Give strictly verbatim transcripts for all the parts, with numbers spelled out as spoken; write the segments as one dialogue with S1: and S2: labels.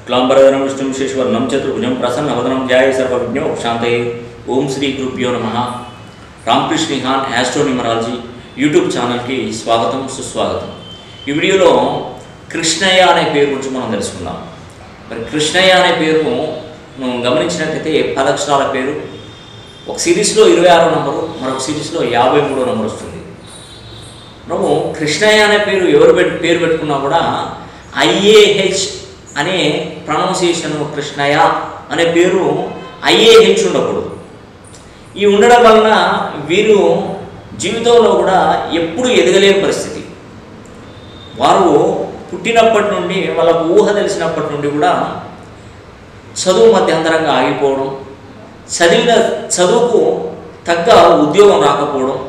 S1: क्लांबरधरं विष्णुं शेषवर्णं चतुर्भुजं प्रसन्नवदनं ध्याये सर्वविघ्नोपशान्तये। ओम श्री गुरुभ्यो नमः। रामकृष्ण निहान एस्ट्रो न्यूमरालजी यूट्यूब चैनल की स्वागतम सुस्वागतम। ఈ వీడియోలో కృష్ణయ్య అనే పేరు గురించి మనం తెలుసుకుందాం। మరి కృష్ణయ్య అనే పేరు మనం గమనించినట్లయితే పది అక్షరాల పేరు। ఒక సిరీస్లో ఇరవై ఆరో నంబరు, మరొక సిరీస్లో యాభై మూడో నంబర్ వస్తుంది। మనము కృష్ణయ్య అనే పేరు ఎవరు పేరు పెట్టుకున్నా కూడా ఐఏహెచ్ అనే ప్రొనౌన్సియేషన్, కృష్ణయ్య అనే పేరు ఐఏహెచ్ ఉండకూడదు। ఈ ఉండడం వలన వీరు జీవితంలో కూడా ఎప్పుడు ఎదగలేని పరిస్థితి। వారు పుట్టినప్పటి నుండి వాళ్ళకు ఊహ తెలిసినప్పటి నుండి కూడా చదువు మధ్యంతరంగా ఆగిపోవడం, చదివిన చదువుకు తగ్గ ఉద్యోగం రాకపోవడం,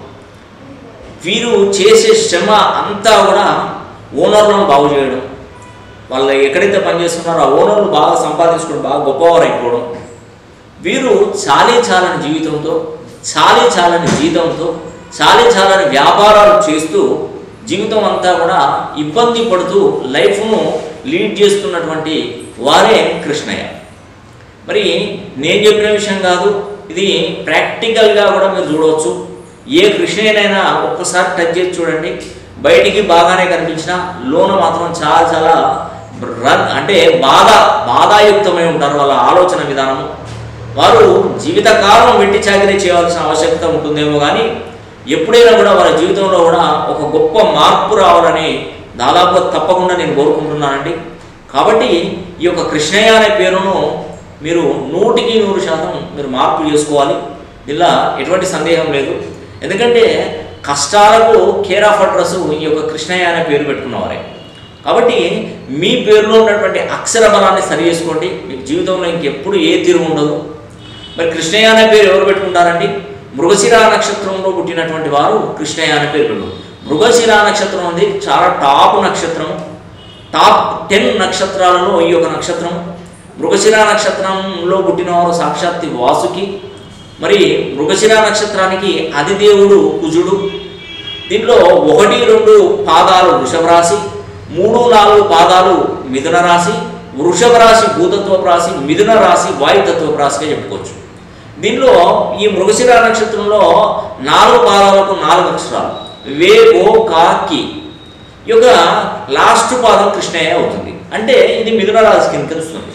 S1: వీరు చేసే శ్రమ అంతా కూడా ఓనర్లను బాగు చేయడం, వాళ్ళు ఎక్కడైతే పనిచేస్తున్నారో ఆ ఓనర్లు బాగా సంపాదించుకోవడం, బాగా గొప్పవారు అయిపోవడం, వీరు చాలీ చాలని జీవితంతో, చాలీ చాలని జీతంతో, చాలీ చాలని వ్యాపారాలు చేస్తూ జీవితం అంతా కూడా ఇబ్బంది పడుతూ లైఫ్ను లీడ్ చేస్తున్నటువంటి వారే కృష్ణయ్య। మరి నేను చెప్పిన విషయం కాదు, ఇది ప్రాక్టికల్గా కూడా మీరు చూడవచ్చు। ఏ కృష్ణయ్యనైనా ఒక్కసారి టచ్ చేసి చూడండి, బయటికి బాగానే కనిపించినా లోన మాత్రం చాలా చాలా రన్ అంటే బాధ బాధాయుక్తమై ఉంటారు వాళ్ళ ఆలోచన విధానము। వారు జీవితకాలం వెట్టి చాకరీ చేయాల్సిన ఆవశ్యకత ఉంటుందేమో కానీ ఎప్పుడైనా కూడా వాళ్ళ జీవితంలో కూడా ఒక గొప్ప మార్పు రావాలని దాదాపు తప్పకుండా నేను కోరుకుంటున్నానండి। కాబట్టి ఈ యొక్క కృష్ణయ్య అనే పేరును మీరు నూటికి నూరు శాతం మీరు మార్పు చేసుకోవాలి, ఇలా ఎటువంటి సందేహం లేదు। ఎందుకంటే కష్టాలకు కేర్ ఆఫ్ అడ్రస్ ఈ యొక్క కృష్ణయ్య అనే పేరు పెట్టుకున్నవారే। కాబట్టి మీ పేరులో ఉన్నటువంటి అక్షర బలాన్ని సరి చేసుకోండి, మీకు జీవితంలో ఇంకెప్పుడు ఏ తీరు ఉండదు। మరి కృష్ణయ్య అనే పేరు ఎవరు పెట్టుకుంటారండి? మృగశిర నక్షత్రంలో పుట్టినటువంటి వారు కృష్ణయ్య అనే పేరు పెట్టు। మృగశిర నక్షత్రం ఉంది చాలా టాప్ నక్షత్రం, టాప్ టెన్ నక్షత్రాలలో ఈ యొక్క నక్షత్రం। మృగశిర నక్షత్రంలో పుట్టినవారు సాక్షాత్ వాసుకి। మరి మృగశిర నక్షత్రానికి అధిదేవుడు కుజుడు। దీంట్లో ఒకటి రెండు పాదాలు వృషభ రాశి, మూడు నాలుగు పాదాలు మిథున రాశి, వృషభ రాశి భూతత్వపు రాశి, మిథున రాశి వాయుతత్వపు రాశిగా చెప్పుకోవచ్చు। దీనిలో ఈ మృగశిర నక్షత్రంలో నాలుగు పాదాలకు నాలుగు అక్షరాలు వే ఓ కా కి, ఈ యొక్క లాస్ట్ పాదం కృష్ణయ్య అవుతుంది, అంటే ఇది మిథున రాశి కింద వస్తుంది।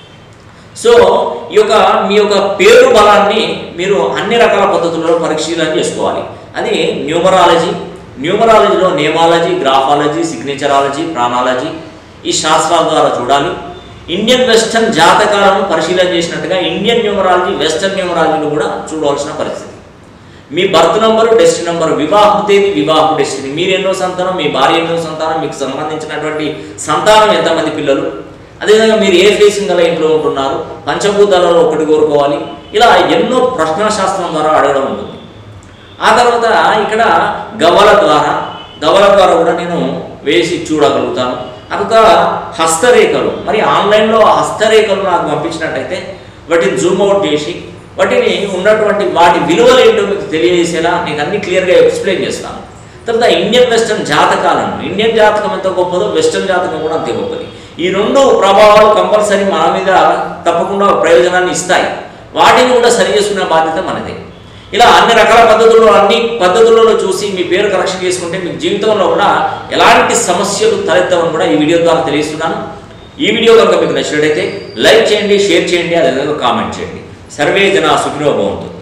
S1: సో ఈ యొక్క మీ యొక్క పేరు బలాన్ని మీరు అన్ని రకాల పద్ధతులలో పరిశీలన చేసుకోవాలి। అది న్యూమరాలజీ, న్యూమరాలజీలో నేమాలజీ, గ్రాఫాలజీ, సిగ్నేచరాలజీ, ప్రాణాలజీ ఈ శాస్త్రాల ద్వారా చూడాలి। ఇండియన్ వెస్టర్న్ జాతకాలను పరిశీలన చేసినట్టుగా ఇండియన్ న్యూమరాలజీ, వెస్టర్న్ న్యూమరాలజీని కూడా చూడవలసిన పరిస్థితి। మీ బర్త్ నంబరు, డెస్టినీ నంబరు, వివాహ తేదీ, వివాహ డెస్టినీ, మీరు ఎన్నో సంతానం, మీ భార్య ఎన్నో సంతానం, మీకు సంబంధించినటువంటి సంతానం ఎంతమంది పిల్లలు, అదేవిధంగా మీరు ఏ ఫేసింగ్ గల ఇంట్లో ఉంటున్నారు, పంచభూతాలలో ఒకటి కోరుకోవాలి, ఇలా ఎన్నో ప్రశ్నాశాస్త్రం ద్వారా అడగడం ఉంటుంది। ఆ తర్వాత ఇక్కడ గవ్వల ద్వారా గవ్వల ద్వారా కూడా నేను వేసి చూడగలుగుతాను। అంత హస్తరేఖలు, మరి ఆన్లైన్లో హస్తరేఖలు నాకు పంపించినట్టయితే వాటిని జూమ్ అవుట్ చేసి వాటిని ఉన్నటువంటి వాటి విలువలు ఏంటో మీకు తెలియజేసేలా నేను అన్ని క్లియర్గా ఎక్స్ప్లెయిన్ చేస్తాను। తర్వాత ఇండియన్ వెస్టర్న్ జాతకాలను, ఇండియన్ జాతకం ఎంత గొప్పదో వెస్టర్న్ జాతకం కూడా అంతే గొప్పది। ఈ రెండు ప్రభావాలు కంపల్సరీ మన మీద తప్పకుండా ప్రయోజనాన్ని ఇస్తాయి, వాటిని కూడా సరి చేసుకునే బాధ్యత మనదే। ఇలా అన్ని రకాల పద్ధతుల్లో అన్ని పద్ధతులలో చూసి మీ పేరు కరెక్షన్ చేసుకుంటే మీకు జీవితంలో కూడా ఎలాంటి సమస్యలు తలెత్తవని కూడా ఈ వీడియో ద్వారా తెలియజేస్తున్నాను। ఈ వీడియో కనుక మీకు నచ్చినట్లయితే లైక్ చేయండి, షేర్ చేయండి, అదేవిధంగా కామెంట్ చేయండి। సర్వే జనా సుఖినో భవంతు।